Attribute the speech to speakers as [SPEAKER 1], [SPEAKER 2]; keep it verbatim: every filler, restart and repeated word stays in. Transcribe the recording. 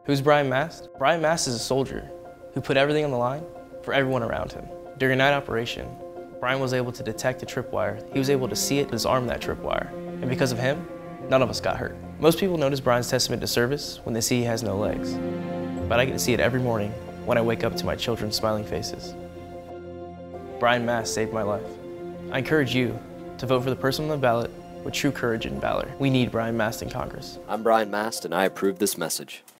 [SPEAKER 1] Who's Brian Mast? Brian Mast is a soldier who put everything on the line for everyone around him. During a night operation, Brian was able to detect a tripwire. He was able to see it, disarm that tripwire. And because of him, none of us got hurt. Most people notice Brian's testament to service when they see he has no legs. But I get to see it every morning when I wake up to my children's smiling faces. Brian Mast saved my life. I encourage you to vote for the person on the ballot with true courage and valor. We need Brian Mast in Congress.
[SPEAKER 2] I'm Brian Mast, and I approve this message.